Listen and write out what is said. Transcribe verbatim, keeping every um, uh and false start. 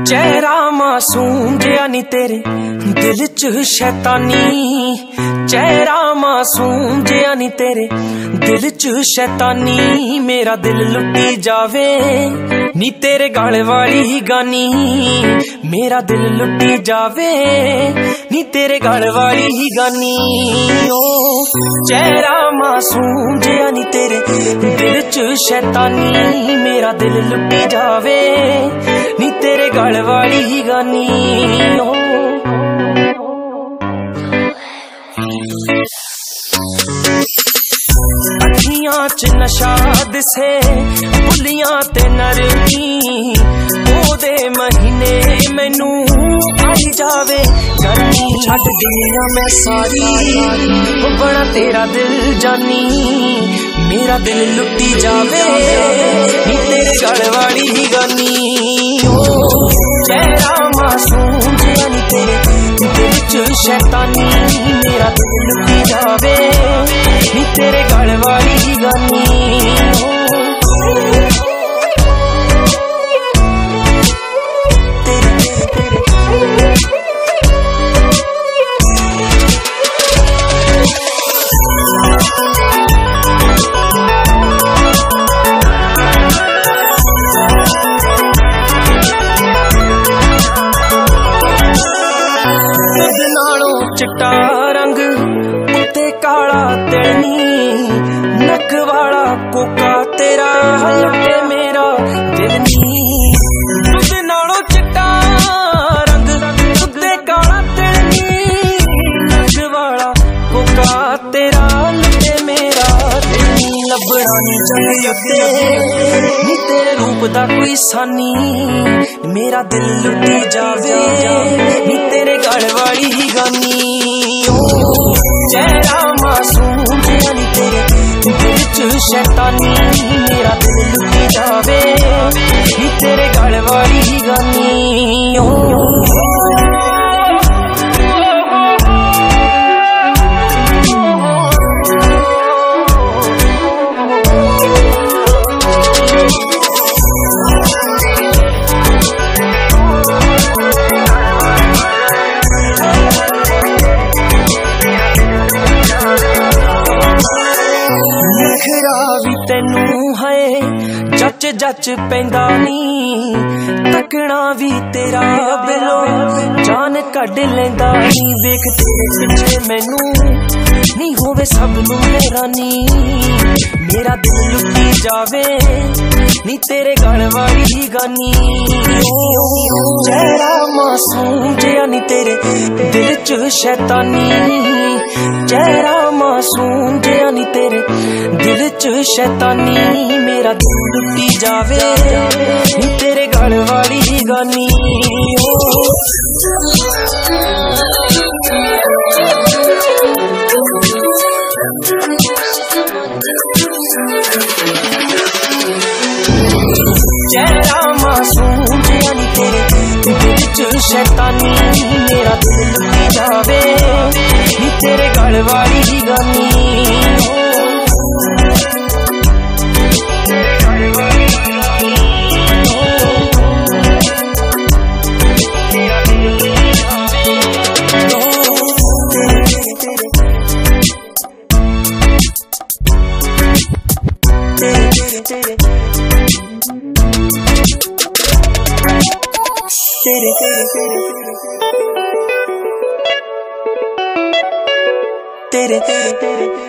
चेहरा मासूम जिया नी तेरे दिल च शैतानी, चेहरा मासूम जिया नी तेरे दिल च शैतानी। मेरा दिल लुटी जावे नी तेरे गल वाली ही गानी, मेरा दिल लुटी जावे नी तेरे गल वाली ही गानी। ओ चेहरा मासूम जिया नी तेरे दिल च शैतानी, मेरा दिल लुटी जावे नी तेरे गल वाली ही गानी। ओ अखियां च नशा दिसे बुलियां ते नरमी, ओदे महीने मैनू आई जावे गर्मी। छड्ड दुनिया मैं सारी ओ बड़ा तेरा दिल जानी, मेरा दिल लुटी जावे नी तेरे गल वाली ही गानी। ओ चेहरा मासूम जिया नी तेरे दिल च शैतानी, मेरा दिल लुटी जावे नी तेरे गल वाली ही गानी। चिट्टा रंग उत्ते काला तेनी, नक वाला कोका तेरा लुटे मेरा दिल नी। दुध नालों चिट्टा रंग उत्ते काला तेनी, नक वाला कोका तेरा लुटे मेरा दिल नी। लभड़ा नी चले उत्ते नी तेरे रूप दा कोई सानी, मेरा दिल लुटी जावे नी तेरे गल वाली ही गानी। चेहरा मासूम जिया नी तेरे दिल च शैतानी, मेरा दिल लुटी जावे नी तेरे गल वाली ही गानी। ओ भी तेनू है जच जच पैंदा नी, तकना भी तेरा बिलो जान कढ लेंदा नी। वेख तेरे पिछे मैनू नी होवे सब नू हैरानी, मेरा दिल लुटी जावे नी तेरे गल वाली ही गानी। चेहरा मासूम जिया नी तेरे दिल च शैतानी, चेहरा मासूम जिया नी तेरे दिल च शैतानी। मेरा दिल लुटी जावे नी तेरे गल वाली ही गानी। चेहरा मासूम जिया नी तेरे दिल च शैतानी, मेरा दिल लुटी जावे नी तेरे गल वाली ही गानी। तेरे तेरे तेरे तेरे तेरे